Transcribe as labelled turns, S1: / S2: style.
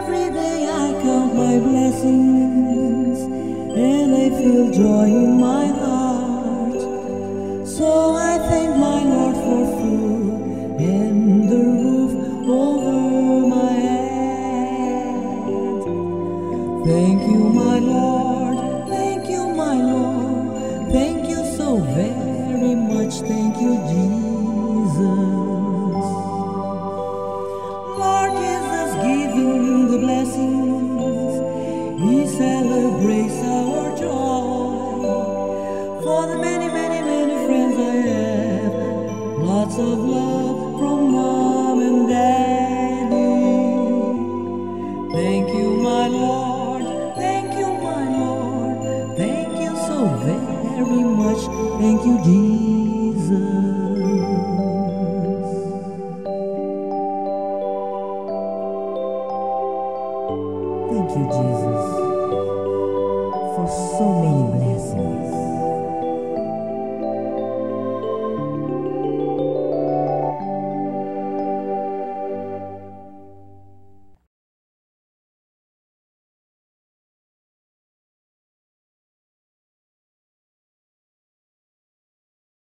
S1: Every day I count my blessings, and I feel joy in my heart. So I thank my Lord for food and the roof over my head. Thank you, my Lord. Thank you, my Lord. Thank you so very much. Thank you, Jesus. Lord Jesus giving the blessings. He celebrates our joy. For the many, many, many friends I have, lots of love from Mom and Daddy. Thank you, my Lord. Thank you, my Lord. Thank you so very much. Thank you, Jesus.